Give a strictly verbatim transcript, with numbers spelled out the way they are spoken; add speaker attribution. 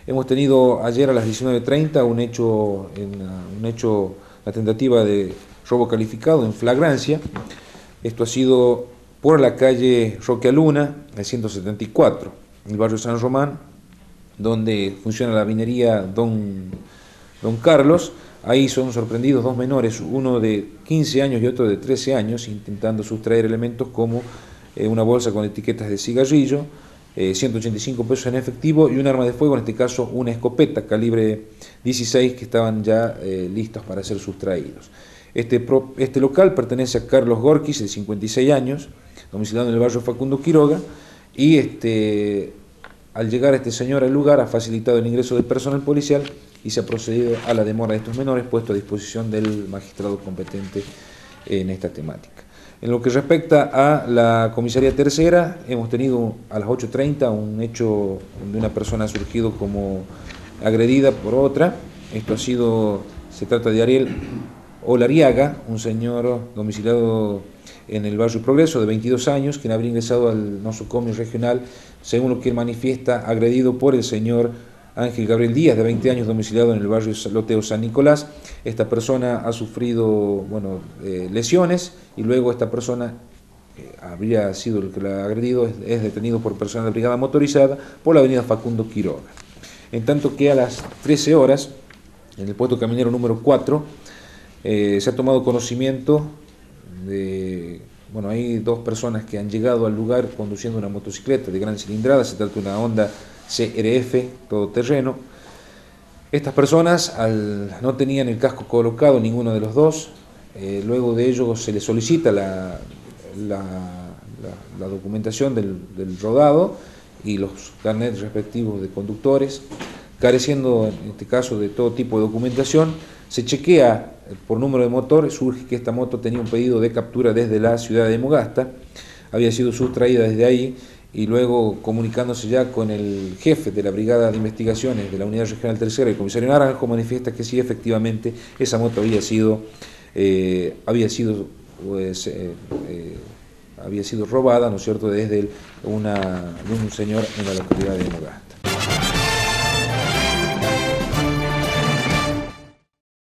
Speaker 1: Hemos tenido ayer a las diecinueve treinta un hecho, en, un hecho, la tentativa de robo calificado en flagrancia. Esto ha sido por la calle Roque Luna, el ciento setenta y cuatro, en el barrio San Román, donde funciona la vinería Don, Don Carlos. Ahí son sorprendidos dos menores, uno de quince años y otro de trece años, intentando sustraer elementos como eh, una bolsa con etiquetas de cigarrillo, eh, ciento ochenta y cinco pesos en efectivo y un arma de fuego, en este caso una escopeta calibre dieciséis, que estaban ya eh, listos para ser sustraídos. Este, pro, este local pertenece a Carlos Gorkis, de cincuenta y seis años, domiciliado en el barrio Facundo Quiroga, y este, al llegar este señor al lugar ha facilitado el ingreso del personal policial y se ha procedido a la demora de estos menores, puesto a disposición del magistrado competente en esta temática. En lo que respecta a la comisaría tercera, hemos tenido a las ocho treinta un hecho donde una persona ha surgido como agredida por otra. Esto ha sido, se trata de Ariel Olariaga, un señor domiciliado en el barrio Progreso, de veintidós años, quien habría ingresado al nosocomio regional, según lo que él manifiesta, agredido por el señor Ángel Gabriel Díaz, de veinte años, domiciliado en el barrio Loteo San Nicolás. Esta persona ha sufrido bueno, eh, lesiones, y luego esta persona eh, habría sido el que la ha agredido, es, es detenido por personal de brigada motorizada por la avenida Facundo Quiroga. En tanto que a las trece horas, en el puesto caminero número cuatro, eh, se ha tomado conocimiento de, bueno, hay dos personas que han llegado al lugar conduciendo una motocicleta de gran cilindrada. Se trata de una Honda C R F todoterreno. Estas personas al, no tenían el casco colocado, ninguno de los dos. Eh, luego de ello se les solicita la, la, la, la documentación del, del rodado y los carnets respectivos de conductores. Careciendo en este caso de todo tipo de documentación, se chequea por número de motor. Surge que esta moto tenía un pedido de captura desde la ciudad de Mogasta, había sido sustraída desde ahí, y luego, comunicándose ya con el jefe de la Brigada de Investigaciones de la Unidad Regional Tercera, el comisario Naranjo, manifiesta que sí, efectivamente, esa moto había sido, eh, había sido, pues, eh, eh, había sido robada, ¿no es cierto?, desde una, de un señor en la localidad de Mogasta.